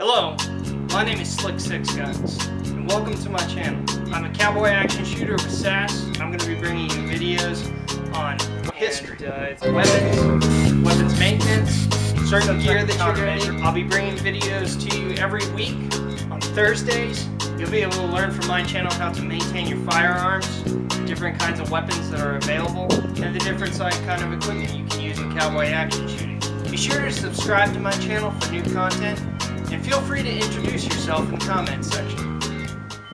Hello, my name is Slick Sixguns, and welcome to my channel. I'm a cowboy action shooter with SASS. I'm going to be bringing you videos on history, weapons maintenance, certain gear that you're going to need. I'll be bringing videos to you every week on Thursdays. You'll be able to learn from my channel how to maintain your firearms, different kinds of weapons that are available, and the different kind of equipment you can use in cowboy action shooting. Be sure to subscribe to my channel for new content, and feel free to introduce yourself in the comments section.